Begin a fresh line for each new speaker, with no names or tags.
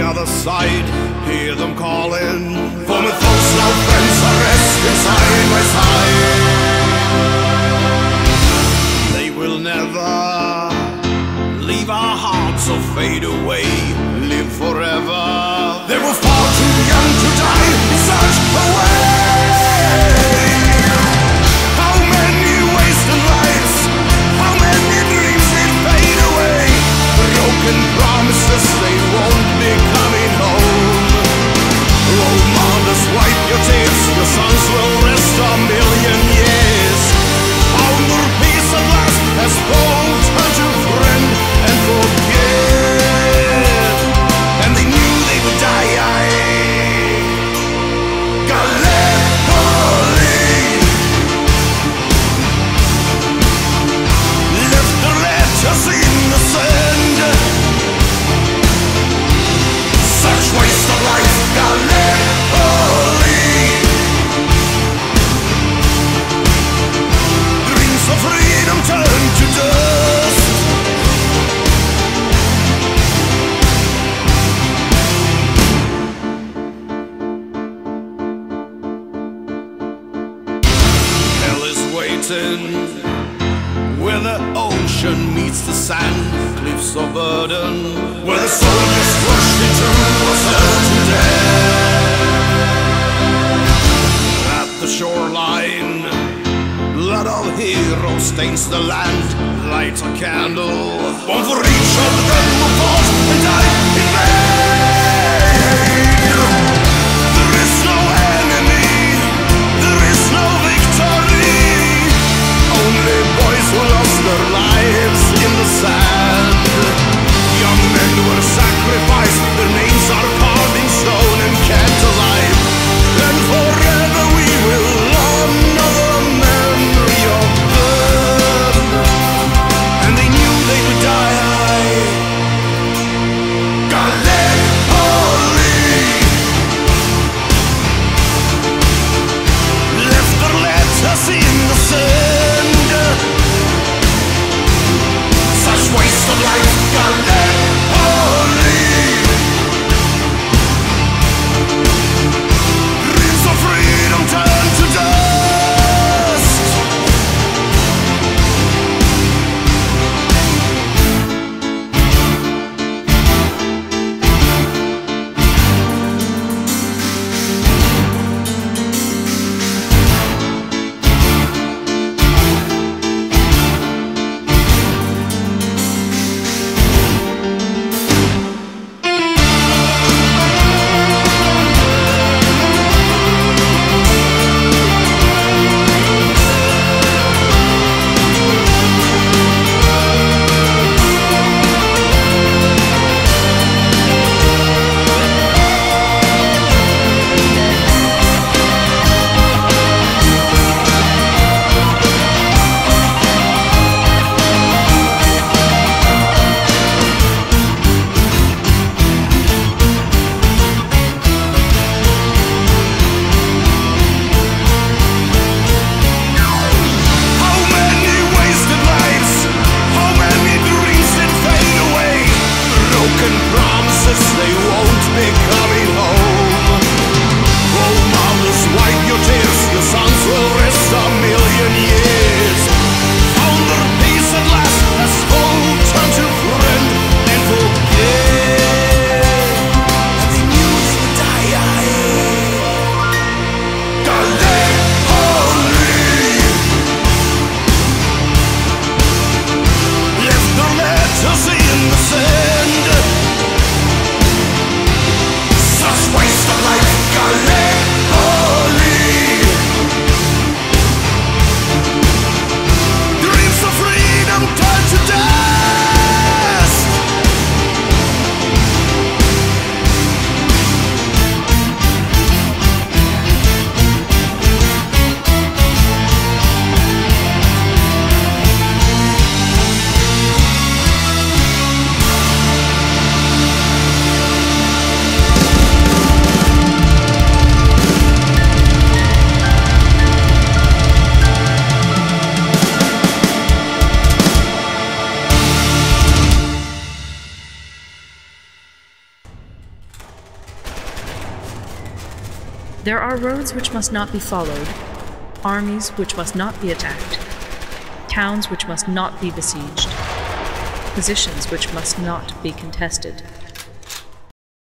other side, hear them calling. For my folks now friends are resting side by side. They will never leave our hearts or fade away, live forever. They were far too young to die in such a way. How many wasted lives, how many dreams did fade away, broken promises they won't be coming home. Role models, wipe your tears, your sons will rest a million years. Found their peace at last, has both turned to friend and forget. And they knew they would die. Gallipoli left their letters in the sand. Such waste of life, Gallipoli. Dreams of freedom turned to dust. Hell is waiting where the ocean meets the sand, cliffs of burden, where the soldiers rushed into a certain death. At the shoreline, blood of heroes stains the land. Light a candle, one for each of them who fought and died in vain. There is no enemy, there is no victory, only boys who lost their lives in the sand. Young men were sacrificed, their names are carved in stone and kept alive. And forever we will honor the memory of them. And they knew they would die.
There are roads which must not be followed, armies which must not be attacked, towns which must not be besieged, positions which must not be contested.